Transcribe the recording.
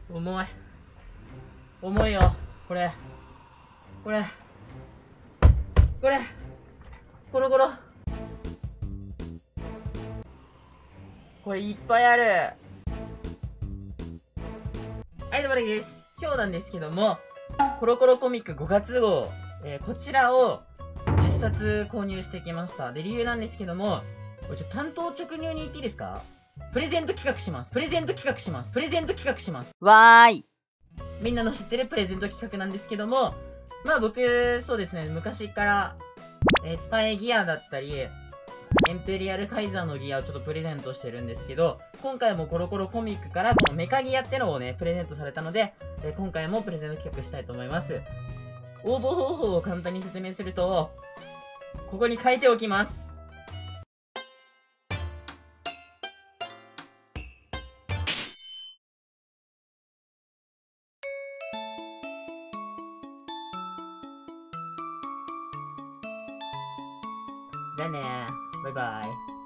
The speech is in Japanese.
重い。重いよ。これ。これ。これ。コロコロ。これいっぱいある。はい、どうもです。今日なんですけども、コロコロコミック5月号、こちらを10冊購入してきました。で、理由なんですけども、これ担当直入に言っていいですか？プレゼント企画します。プレゼント企画します。プレゼント企画します。 わーい。 みんなの知ってるプレゼント企画なんですけども、まあ僕、そうですね、昔から、スパイギアだったり、エンペリアルカイザーのギアをちょっとプレゼントしてるんですけど、今回もコロコロコミックからこのメカギアってのをね、プレゼントされたので、今回もプレゼント企画したいと思います。応募方法を簡単に説明すると、ここに書いておきます。じゃあねー。バイバイ。